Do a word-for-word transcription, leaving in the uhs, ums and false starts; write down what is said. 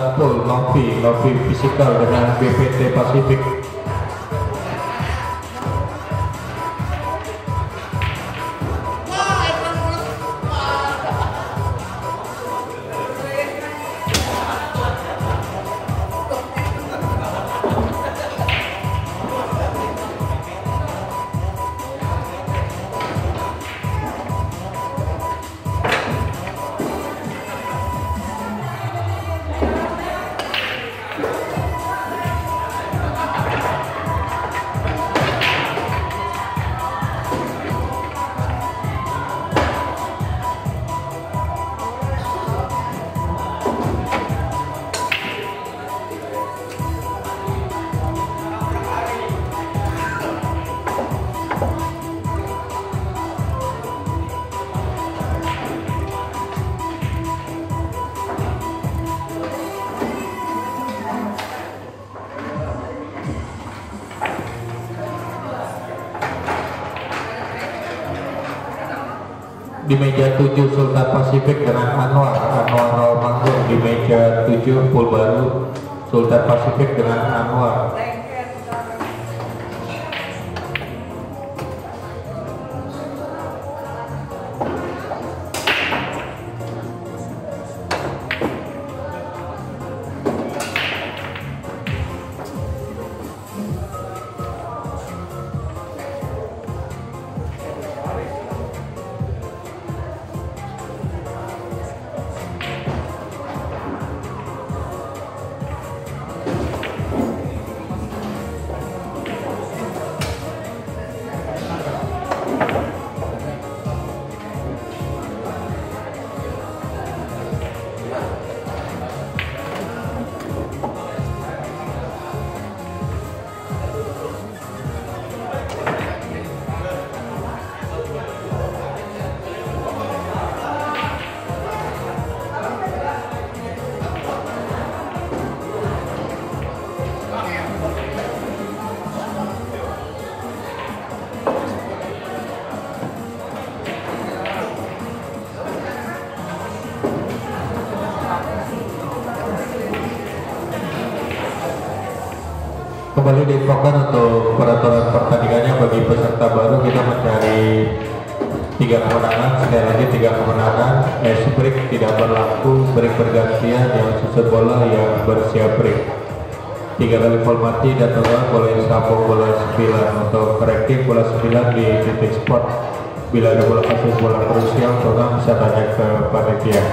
Full Novi, Novi Physical dengan B P T Pacific. Di meja tujuh Sultan Pasifik dengan Anwar Anwar Rawamangun. Di meja tujuh full baru Sultan Pasifik dengan Anwar. Kembali diinfokan untuk peraturan pertandingannya bagi peserta baru, kita mencari tiga kemenangan. Sekali lagi tiga kemenangan. Ice break tidak berlaku, break bergantian, yang susun bola yang bersiap break. Tiga kali full mati dan total bola sambung bola sembilan. Untuk korektif bola sembilan di titik spot. Bila ada bola kasus bola krusial, total bisa tanya ke panitia.